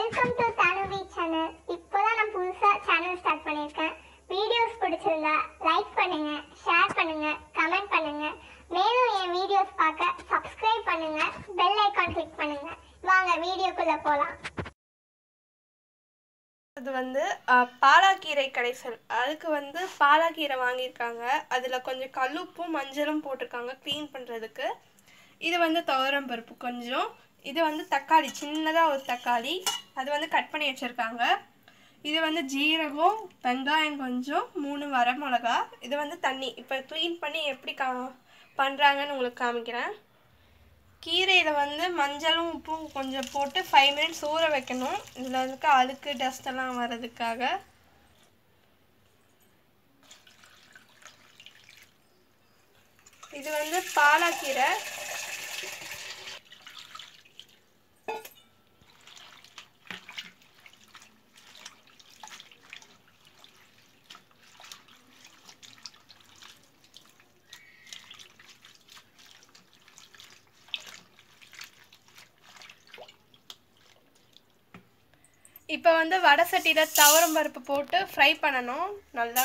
Welcome to தனுவி channel. இப்போதான் நான் புதுசா சேனல் ஸ்டார்ட் பண்ணியிருக்கேன். வீடியோஸ் பிடிச்சிருந்தா லைக் பண்ணுங்க, ஷேர் பண்ணுங்க, கமெண்ட் பண்ணுங்க. மேலும் என் வீடியோஸ் பார்க்க சப்ஸ்கிரைப் பண்ணுங்க, பெல் ஐகான் கிளிக் பண்ணுங்க. வாங்க வீடியோக்குள்ள போலாம். இது வந்து பாலாக்கீரை கடைசல். அதுக்கு பாலாக்கீரை வாங்கியிருக்காங்க. அதில் கொஞ்சம் கல்லுப்பும் மஞ்சளும் போட்டிருக்காங்க க்ளீன் பண்ணுறதுக்கு. இது துவரம் பருப்பு கொஞ்சம். இது தக்காளி, சின்னதாக ஒரு தக்காளி, அது கட் பண்ணி வச்சுருக்காங்க. இது ஜீரகம், வெங்காயம் கொஞ்சம், 3 வரமிளகா. இது தண்ணி. இப்போ க்ளீன் பண்ணி எப்படி பண்ணுறாங்கன்னு உங்களுக்கு காமிக்கிறேன். கீரையில் மஞ்சளும் உப்பும் கொஞ்சம் போட்டு 5 மினிட்ஸ் ஊற வைக்கணும். இதில் அழுக்கு டஸ்டெல்லாம் வர்றதுக்காக. இது பாலாக்கீரை. இப்போ வடை சட்டியில் துவரம் பருப்பு போட்டு ஃப்ரை பண்ணணும். நல்லா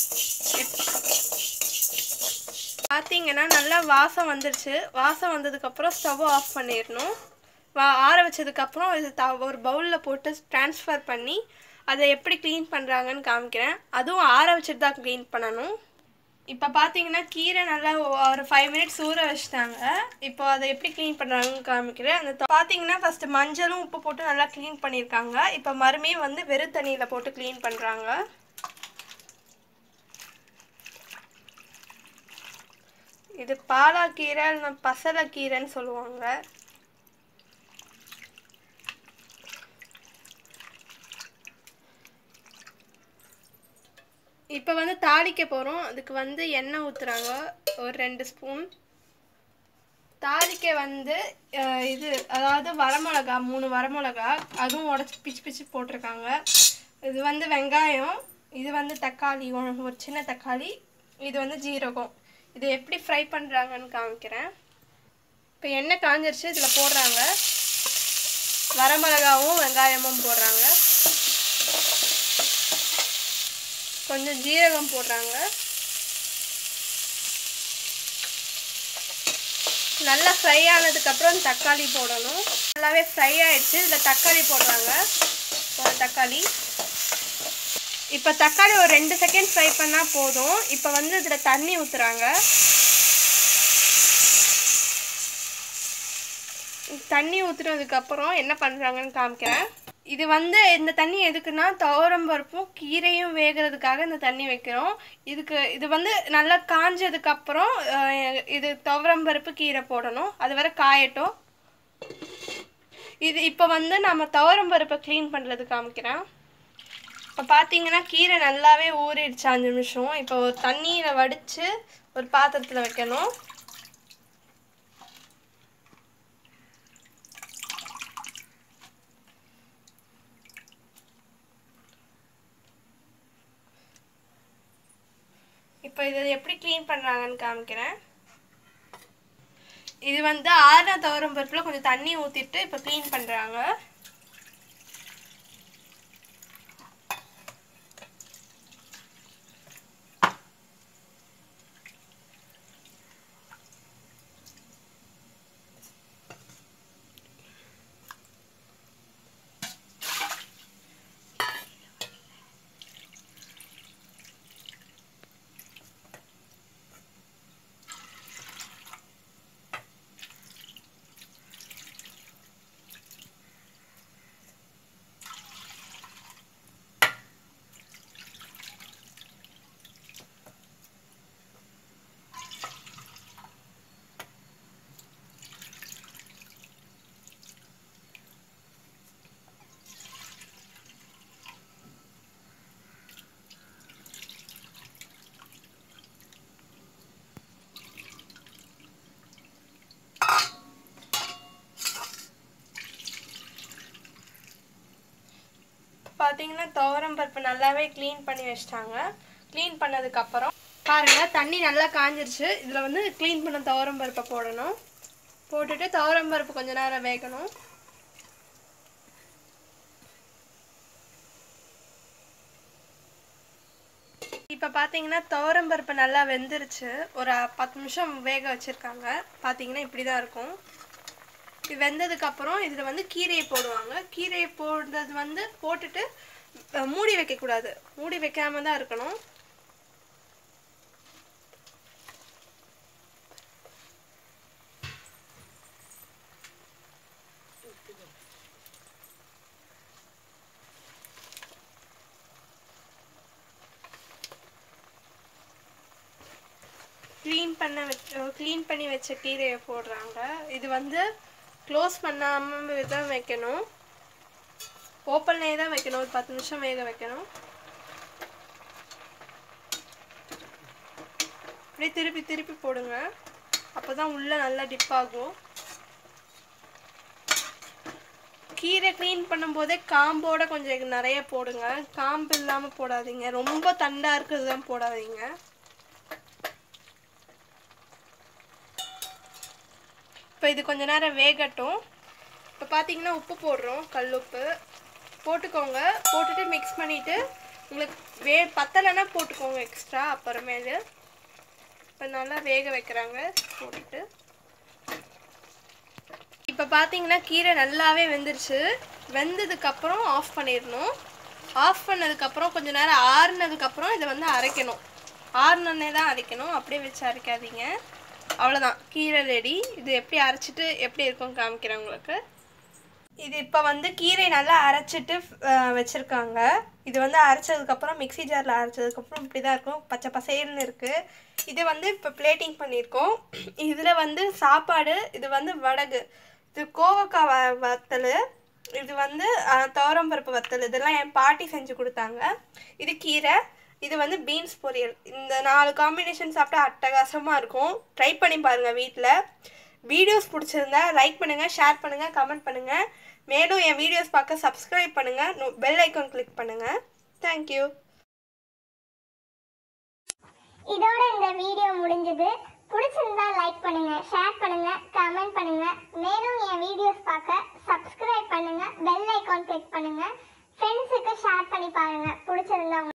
பார்த்தீங்கன்னா நல்லா வாசம் வந்துருச்சு. வாசம் வந்ததுக்கப்புறம் ஸ்டவ் ஆஃப் பண்ணிடணும். ஆற வச்சதுக்கப்புறம் இது ஒரு பவுலில் போட்டு ட்ரான்ஸ்ஃபர் பண்ணி அதை எப்படி க்ளீன் பண்ணுறாங்கன்னு காமிக்கிறேன். அதுவும் ஆற வச்சுட்டு தான் க்ளீன் பண்ணணும். இப்போ பார்த்தீங்கன்னா கீரை நல்லா ஒரு 5 மினிட்ஸ் ஊற வச்சுட்டாங்க. இப்போ அதை எப்படி க்ளீன் பண்ணுறாங்கன்னு காமிக்கிறேன். அந்த பார்த்தீங்கன்னா ஃபஸ்ட்டு மஞ்சளும் உப்பு போட்டு நல்லா க்ளீன் பண்ணியிருக்காங்க. இப்போ மறுபடியும் வெறும் தண்ணியில் போட்டு க்ளீன் பண்ணுறாங்க. இது பாலாக்கீரை, பசலைக்கீரைன்னு சொல்லுவாங்க. இப்போ தாளிக்க போகிறோம். அதுக்கு எண்ணெய் ஊற்றுறாங்க ஒரு 2 ஸ்பூன். தாளிக்க இது அதாவது வரமிளகா, 3 வரமிளகா, அதுவும் உடச்சி பிச்சு போட்டிருக்காங்க. இது வெங்காயம், இது தக்காளி, ஒரு சின்ன தக்காளி, இது ஜீரகம். இது எப்படி ஃப்ரை பண்ணுறாங்கன்னு காமிக்கிறேன். இப்போ எண்ணெய் காஞ்சிருச்சு. இதில் போடுறாங்க. வரமிளகாவும் வெங்காயமும் போடுறாங்க. கொஞ்சம் ஜீரகம் போடுறாங்க. நல்லா ஃப்ரை ஆனதுக்கப்புறம் தக்காளி போடணும். நல்லாவே ஃப்ரை ஆகிடுச்சு. இதில் தக்காளி போடுறாங்க. ஒரு தக்காளி. இப்போ தக்காளி ஒரு 2 செகண்ட் ஃப்ரை பண்ணால் போதும். இப்போ இதில் தண்ணி ஊற்றுறாங்க. தண்ணி ஊற்றுனதுக்கப்புறம் என்ன பண்ணுறாங்கன்னு காமிக்கிறேன். இது இந்த தண்ணி எதுக்குன்னா துவரம் பருப்பும் கீரையும் வேகிறதுக்காக இந்த தண்ணி வைக்கிறோம். இது நல்லா காஞ்சதுக்கப்புறம் இது துவரம் பருப்பு கீரை போடணும். அது வரை காயட்டும். இது இப்போ நம்ம துவரம் பருப்பை க்ளீன் பண்ணுறது காமிக்கிறேன். இப்போ பார்த்தீங்கன்னா கீரை நல்லாவே ஊறிடுச்சு 5 நிமிஷம். இப்போ ஒரு தண்ணியில் வடித்து ஒரு பாத்திரத்தில் வைக்கணும். இப்போ இதை எப்படி க்ளீன் பண்ணுறாங்கன்னு காமிக்கிறேன். இது ஆறின துவரம் பருப்பில் கொஞ்சம் தண்ணி ஊற்றிட்டு இப்போ க்ளீன் பண்ணுறாங்க. பார்த்தீங்கன்னா துவரம் பருப்பு நல்லாவே க்ளீன் பண்ணி வச்சிட்டாங்க. க்ளீன் பண்ணதுக்கப்புறம் பாருங்கள் தண்ணி நல்லா காஞ்சிருச்சு. இதில் க்ளீன் பண்ண துவரம் பருப்பை போடணும். போட்டுட்டு துவரம் பருப்பு கொஞ்ச நேரம் வேகணும். இப்போ பார்த்தீங்கன்னா துவரம்பருப்பு நல்லா வெந்துருச்சு. ஒரு 10 நிமிஷம் வேக வச்சுருக்காங்க. பார்த்தீங்கன்னா இப்படி தான் இருக்கும். இது வெந்ததுக்கப்புறம் இதில் வந்து கீரையை போடுவாங்க. கீரையை போடுறது வந்து போட்டுட்டு மூடி வைக்கக்கூடாது. மூடி வைக்காம தான் இருக்கணும். க்ளீன் பண்ணி வச்ச கீரையை போடுறாங்க. இது வந்து க்ளோஸ் பண்ணாமல் தான் வைக்கணும். ஓப்பன்லேயே தான் வைக்கணும். ஒரு 10 நிமிஷம் வேக வைக்கணும். அப்படியே திருப்பி திருப்பி போடுங்க. அப்போ தான் உள்ளே நல்லா டிப் ஆகும். கீரை க்ளீன் பண்ணும்போதே காம்போட கொஞ்சம் நிறைய போடுங்க. காம்பு இல்லாமல் போடாதீங்க. ரொம்ப தண்டாக இருக்கிறது தான் போடாதீங்க. இப்போ இது கொஞ்ச நேரம் வேகட்டும். இப்போ பார்த்தீங்கன்னா உப்பு போடுறோம். கல்லுப்பு போட்டுக்கோங்க. போட்டுட்டு மிக்ஸ் பண்ணிவிட்டு உங்களுக்கு பத்தலைன்னா போட்டுக்கோங்க எக்ஸ்ட்ரா அப்புறமேலு. இப்போ நல்லா வேக வைக்கிறாங்க போட்டுட்டு. இப்போ பார்த்தீங்கன்னா கீரை நல்லாவே வெந்துருச்சு. வெந்ததுக்கப்புறம் ஆஃப் பண்ணிடணும். ஆஃப் பண்ணதுக்கப்புறம் கொஞ்சம் நேரம் ஆறுனதுக்கப்புறம் இதை வந்து அரைக்கணும். ஆறுனே தான் அரைக்கணும். அப்படியே வச்சு அரைக்காதீங்க. அவ்வளோதான், கீரை ரெடி. இது எப்படி அரைச்சிட்டு எப்படி இருக்கும்னு காமிக்கிறேன் உங்களுக்கு. இது இப்போ வந்து கீரை நல்லா அரைச்சிட்டு வச்சுருக்காங்க. இது வந்து அரைச்சதுக்கப்புறம் மிக்சி ஜாரில் அரைச்சதுக்கப்புறம் இப்படி தான் இருக்கும். பச்சை பசேல்னு இருக்குது. இது வந்து இப்போ பிளேட்டிங் பண்ணியிருக்கோம். இதில் வந்து சாப்பாடு, இது வந்து வடகு, இது கோவக்காய் வத்தல், இது வந்து துவரம்பருப்பு வத்தல். இதெல்லாம் என் பாட்டி செஞ்சு கொடுத்தாங்க. இது கீரை, இது வந்து பீன்ஸ் பொரியல். இந்த 4 காம்பினேஷன் சாப்பிட்டா அட்டகாசமாக இருக்கும். ட்ரை பண்ணி பாருங்கள் வீட்டில். வீடியோஸ் பிடிச்சிருந்தா லைக் பண்ணுங்கள், ஷேர் பண்ணுங்கள், கமெண்ட் பண்ணுங்கள். மேலும் என் வீடியோஸ் பார்க்க சப்ஸ்கிரைப் பண்ணுங்கள், பெல் ஐக்கான் கிளிக் பண்ணுங்கள். தேங்க்யூ. இதோட இந்த வீடியோ முடிஞ்சது. பிடிச்சிருந்தா லைக் பண்ணுங்க, ஷேர் பண்ணுங்க, கமெண்ட் பண்ணுங்க. மேலும் என் வீடியோஸ் பார்க்க சப்ஸ்கிரைப் பண்ணுங்க, பெல் ஐக்கான் கிளிக் பண்ணுங்க. ஃப்ரெண்ட்ஸுக்கு ஷேர் பண்ணி பாருங்க பிடிச்சிருந்தா.